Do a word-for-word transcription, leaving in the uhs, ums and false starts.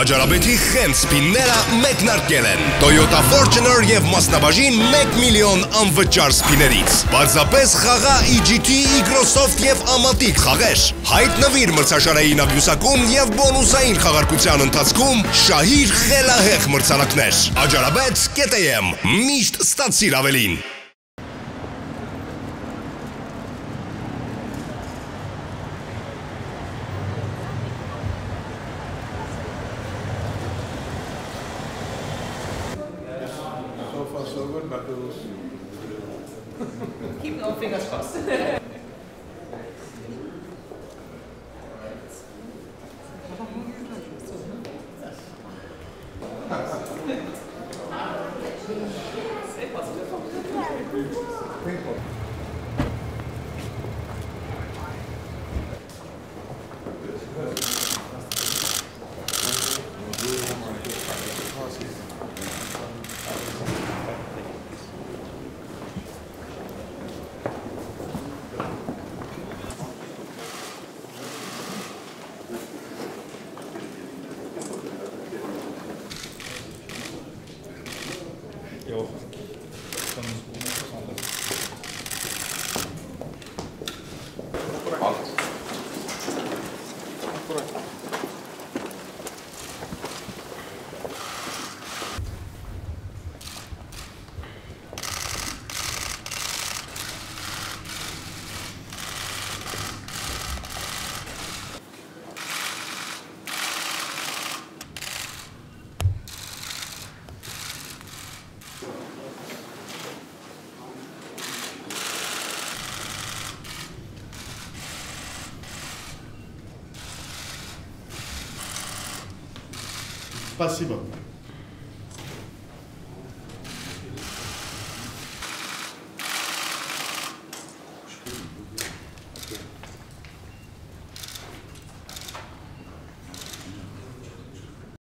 Աջարաբեթի խենց սպինները մեկնարկել են։ Toyota Fortuner և մասնաբաժին մեկ միլիոն անվճար սպիներից։ Պարզապես խաղա ի ջի թի, Microsoft և ամատիկ խաղեր։ Հայտնվիր մրցաշարային աղյուսակում և բոնուսային խաղարկության ընթացքում շահիր խելահեղ մրցանակներ։ Աջարաբեթ կետ է եմ, միշտ ստացիր ավելին։ So far so good, but we'll see. Keep your fingers crossed. Jo. Спасибо.